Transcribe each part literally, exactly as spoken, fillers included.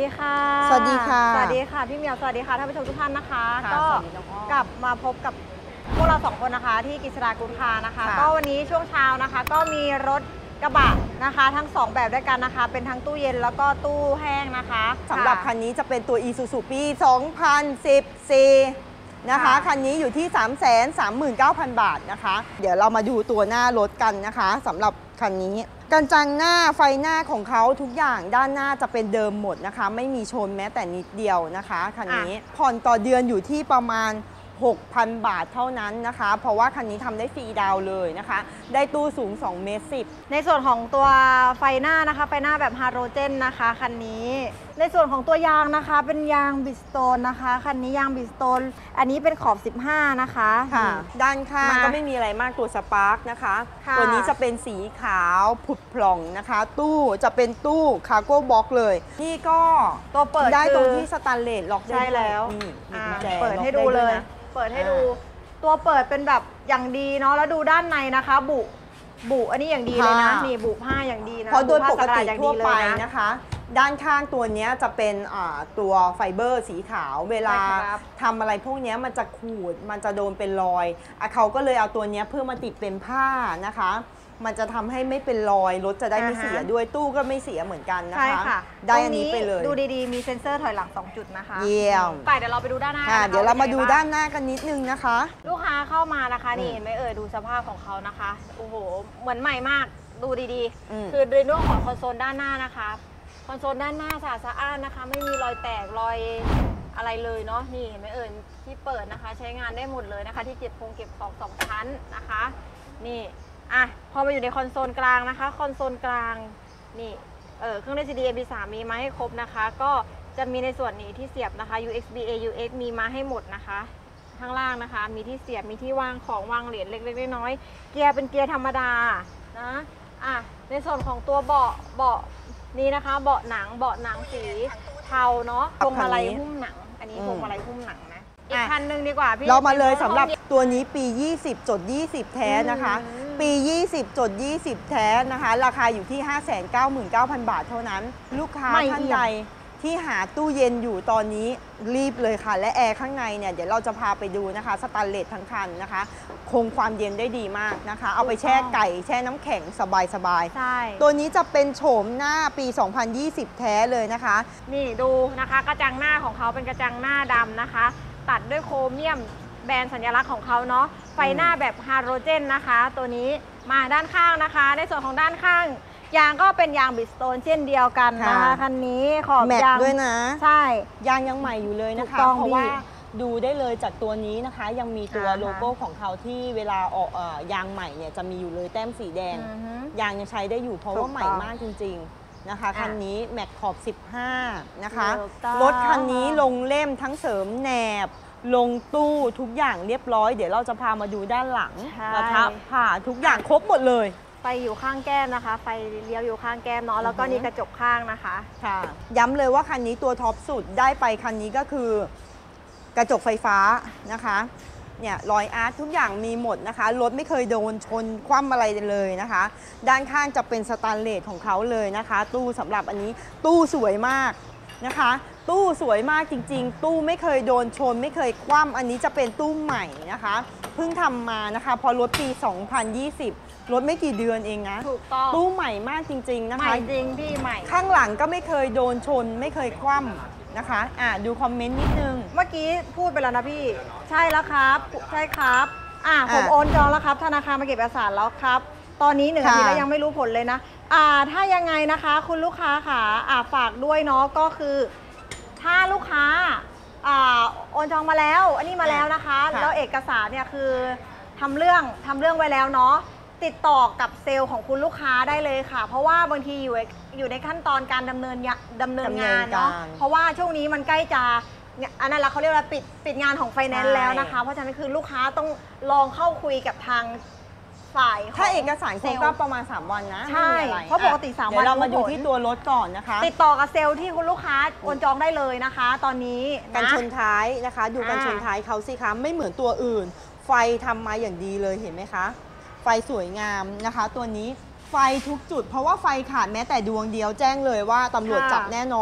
ดีค่ะสวัสดีค่ะสวัสดีค่ะพี่เหมียวสวัสดีค่ะท่านผู้ชมทุกท่านนะคะก็กลับมาพบกับพวกเราสองคนนะคะที่กิจรากุลคานะคะก็วันนี้ช่วงเช้านะคะก็มีรถกระบะนะคะทั้งสองแบบด้วยกันนะคะเป็นทั้งตู้เย็นแล้วก็ตู้แห้งนะคะสำหรับคันนี้จะเป็นตัว Isuzu ปี สองพันสิบสี่ นะคะคันนี้อยู่ที่ สามแสนสามหมื่นเก้าพัน บาทนะคะเดี๋ยวเรามาดูตัวหน้ารถกันนะคะสำหรับคันนี้กระจังหน้าไฟหน้าของเขาทุกอย่างด้านหน้าจะเป็นเดิมหมดนะคะไม่มีชนแม้แต่นิดเดียวนะคะคันนี้ผ่อนต่อเดือนอยู่ที่ประมาณ หกพัน บาทเท่านั้นนะคะเพราะว่าคันนี้ทำได้ฟรีดาวเลยนะคะได้ตู้สูงสองเมตรสิบในส่วนของตัวไฟหน้านะคะไฟหน้าแบบฮาโลเจนนะคะคันนี้ในส่วนของตัวยางนะคะเป็นยางบิสโตนนะคะคันนี้ยางบิสโตนอันนี้เป็นขอบสิบห้านะคะค่ะด้านข้างก็ไม่มีอะไรมากตัวสปาร์กนะคะตัวนี้จะเป็นสีขาวผุดพล่องนะคะตู้จะเป็นตู้คาร์โก้บ็อกเลยนี่ก็ตัวเปิดได้ตรงที่สแตนเลสล็อกได้ใช่แล้วเปิดให้ดูเลยเปิดให้ดูตัวเปิดเป็นแบบอย่างดีเนาะแล้วดูด้านในนะคะบุบุอันนี้อย่างดีเลยนะนี่บุผ้าอย่างดีนะเพราะโดยปกติทั่วไปนะคะด้านข้างตัวนี้จะเป็นตัวไฟเบอร์สีขาวเวลาทำอะไรพวกนี้มันจะขูดมันจะโดนเป็นรอยเขาก็เลยเอาตัวนี้เพื่อมาติดเป็นผ้านะคะมันจะทำให้ไม่เป็นรอยรถจะได้ไม่เสียด้วยตู้ก็ไม่เสียเหมือนกันนะคะใช่ค่ะได้อันนี้ไปเลยดูดีๆมีเซ็นเซอร์ถอยหลังสองจุดนะคะเยี่ยมไปเดี๋ยวเราไปดูด้านหน้าเดี๋ยวเรามาดูด้านหน้ากันนิดนึงนะคะลูกค้าเข้ามานะคะนี่เห็นไหมเอ่ยดูสภาพของเขานะคะโอ้โหเหมือนใหม่มากดูดีๆคือในเรื่องของคอนโซลด้านหน้านะคะคอนโซลด้านหน้าสะอาดสะอ้านนะคะไม่มีรอยแตกรอยอะไรเลยเนาะนี่เห็นไหมเอ่ยที่เปิดนะคะใช้งานได้หมดเลยนะคะที่เก็บคงเก็บของสองชั้นนะคะนี่อ่ะพอมาอยู่ในคอนโซลกลางนะคะคอนโซลกลางนี่เออเครื่องเล่น ซี ดี เอ็ม พี สาม มีมาให้ครบนะคะก็จะมีในส่วนนี้ที่เสียบนะคะ ยู เอ็กซ์ บี เอ ยู เอ็กซ์ มีมาให้หมดนะคะข้างล่างนะคะมีที่เสียบมีที่วางของวางเหรียญเล็กๆน้อยๆเกียร์เป็นเกียร์ธรรมดานะอ่ะในส่วนของตัวเบาะเบาะนี้นะคะเบาะหนังเบาะหนังสีเทาเนาะพวงมาลัยหุ้มหนังอันนี้พวงมาลัยหุ้มหนังนะอีกคันหนึ่งดีกว่าพี่เรามาเลยสำหรับตัวนี้ปียี่สิบจดยี่สิบแท้นะคะปียี่สิบจดยี่สิบแท้นะคะราคาอยู่ที่ ห้าแสนเก้าหมื่นเก้าพัน บาทเท่านั้นลูกค้าท่านใดที่หาตู้เย็นอยู่ตอนนี้รีบเลยค่ะและแอร์ข้างในเนี่ยเดี๋ยวเราจะพาไปดูนะคะสแตนเลสทั้งคันนะคะคงความเย็นได้ดีมากนะคะเอาไปแช่ไก่แช่น้ำแข็งสบายๆใช่ตัวนี้จะเป็นโฉมหน้าปีสองพันยี่สิบแท้เลยนะคะนี่ดูนะคะกระจังหน้าของเขาเป็นกระจังหน้าดำนะคะตัดด้วยโครเมียมแบรนด์สัญลักษณ์ของเขาเนาะไฟหน้าแบบฮาโลเจนนะคะตัวนี้มาด้านข้างนะคะในส่วนของด้านข้างยางก็เป็นยางบิสโตนเช่นเดียวกันนะคะคันนี้ขอบยางด้วยนะใช่ยางยังใหม่อยู่เลยนะคะเพราะว่าดูได้เลยจากตัวนี้นะคะยังมีตัวโลโก้ของเขาที่เวลาออกยางใหม่เนี่ยจะมีอยู่เลยแต้มสีแดงยางยังใช้ได้อยู่เพราะว่าใหม่มากจริงๆนะคะคันนี้แม็กขอบสิบห้านะคะรถคันนี้ลงเล่มทั้งเสริมแหนบลงตู้ทุกอย่างเรียบร้อยเดี๋ยวเราจะพามาดูด้านหลังนะคะผ่าทุกอย่างครบหมดเลยไฟอยู่ข้างแก้มนะคะไฟเลี้ยวอยู่ข้างแก้มเนาะแล้วก็นี่กระจกข้างนะคะค่ะย้ำเลยว่าคันนี้ตัวท็อปสุดได้ไปคันนี้ก็คือกระจกไฟฟ้านะคะเนี่ยรอยอาร์ตทุกอย่างมีหมดนะคะรถไม่เคยโดนชนคว่ำอะไรเลยนะคะด้านข้างจะเป็นสแตนเลสของเขาเลยนะคะตู้สำหรับอันนี้ตู้สวยมากนะคะตู้สวยมากจริงๆตู้ไม่เคยโดนชนไม่เคยคว่ำอันนี้จะเป็นตู้ใหม่นะคะเพิ่งทำมานะคะพอรถปีสองพันยี่สิบรถไม่กี่เดือนเองนะถูกต้องตู้ใหม่มากจริงๆนะคะใหม่จริงพี่ใหม่ข้างหลังก็ไม่เคยโดนชนไม่เคยคว่ำนะคะอ่ะดูคอมเมนต์นิดนึงเมื่อกี้พูดไปแล้วนะพี่ใช่แล้วครับใช่ครับอ่ะผมโอนจองแล้วครับธนาคารมาเก็บเอกสารแล้วครับตอนนี้หนึ่งนาทีแล้วยังไม่รู้ผลเลยนะอ่าถ้ายังไงนะคะคุณลูกค้าค่ะอ่าฝากด้วยเนาะก็คือถ้าลูกค้าอ่าโอนจองมาแล้วอันนี้มาแล้วนะคะแล้วเอกสารเนี่ยคือทำเรื่องทำเรื่องไว้แล้วเนาะติดต่อกับเซลล์ของคุณลูกค้าได้เลยค่ะเพราะว่าบางทีอยู่อยู่ในขั้นตอนการดำเนินดำเนินงานเนาะเพราะว่าช่วงนี้มันใกล้จะอันนั้นเขาเรียกว่าปิดปิดงานของไฟแนนซ์แล้วนะคะเพราะฉะนั้นคือลูกค้าต้องลองเข้าคุยกับทางฝ่ายถ้าเอกสารคงก็ประมาณสามวันนะใช่เพราะปกติสามวันเดี๋ยวเรามาดูที่ตัวรถก่อนนะคะติดต่อกับเซลล์ที่คุณลูกค้าโอนจองได้เลยนะคะตอนนี้กันชนท้ายนะคะดูกันชนท้ายเขาสิคะไม่เหมือนตัวอื่นไฟทำมาอย่างดีเลยเห็นไหมคะไฟสวยงามนะคะตัวนี้ไฟทุกจุดเพราะว่าไฟขาดแม้แต่ดวงเดียวแจ้งเลยว่าตำรวจจับแน่นอนไ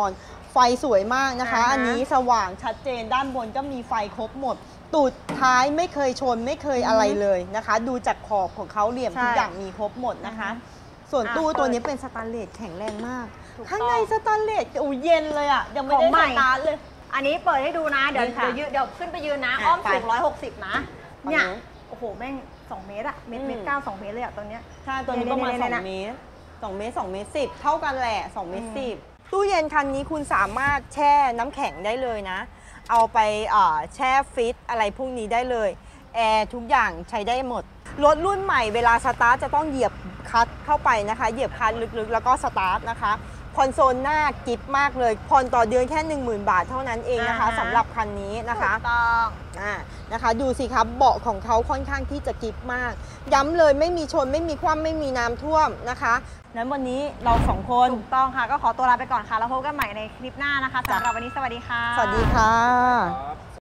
ไฟสวยมากนะคะอ่าฮะอันนี้สว่างชัดเจนด้านบนก็มีไฟครบหมด ตูดท้ายไม่เคยชนไม่เคยอะไรเลยนะคะ ดูจากขอบของเขาเหลี่ยมใช่ทุกอย่างมีครบหมดนะคะอือฮึส่วนอ่ะตู้เปิดตัวนี้เป็นสแตนเลสแข็งแรงมากถูกต้องข้างในสแตนเลสอู้เย็นเลยอ่ะยังไม่ของได้ใหม่สตาร์ทเลยอันนี้เปิดให้ดูนะ เดี๋ยวนี่ค่ะเดี๋ยวยืนเดี๋ยวขึ้นไปยืนนะอ่ะอ้อมไปสูงร้อยหกสิบนะ เนี่ยฝั่งนู้นโอ้โห แม่งสองเมตรอะเมตรอืมเมตรเก้าสองเมตรเลยอะตอนเนี้ยใช่ตัวนี้ประมาณเนี่ยสๆๆองเมตรสองเมตรสองเมตรสิบเท่ากันแหละสองเมตรอืมสิบตู้เย็นคันนี้คุณสามารถแช่น้ำแข็งได้เลยนะ เอาไปเอ่อแช่ฟิตอะไรพวกนี้ได้เลยแอร์ทุกอย่างใช้ได้หมด รถรุ่นใหม่เวลาสตาร์ทจะต้องเหยียบคลัตช์เข้าไปนะคะ เหยียบคลัตช์ลึกๆ แล้วก็สตาร์ทนะคะคอนโซลหน้ากิฟมากเลยผ่อนต่อเดือนแค่ หนึ่งหมื่น บาทเท่านั้นเองนะคะอ่าฮะสำหรับคันนี้นะคะถูกต้องอ่านะคะดูสิครับเบาะของเขาค่อนข้างที่จะกิฟมาก ย้ำเลยไม่มีชนไม่มีคว่ำไม่มีน้ำท่วมนะคะนั้นวันนี้เราสองคนถูกต้องค่ะ ก็ขอตัวลาไปก่อนค่ะ แล้วพบกันใหม่ในคลิปหน้านะคะสำหรับวันนี้สวัสดีค่ะสวัสดีค่ะ